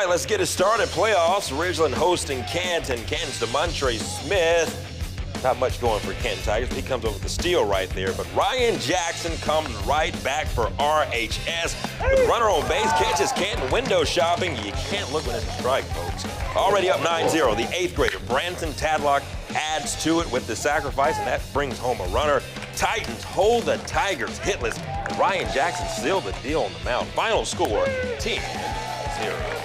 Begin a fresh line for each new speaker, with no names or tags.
let's get it started. Playoffs, Ridgeland hosting Canton. Canton's DeMontre Smith. Not much going for Canton Tigers. He comes over with the steal right there. But Ryan Jackson comes right back for RHS. With runner on base, catches Canton window shopping. You can't look when it's a strike, folks. Already up 9-0. The 8th grader, Branson Tadlock, adds to it with the sacrifice, and that brings home a runner. Titans hold the Tigers hitless. And Ryan Jackson sealed the deal on the mound. Final score, 10-0.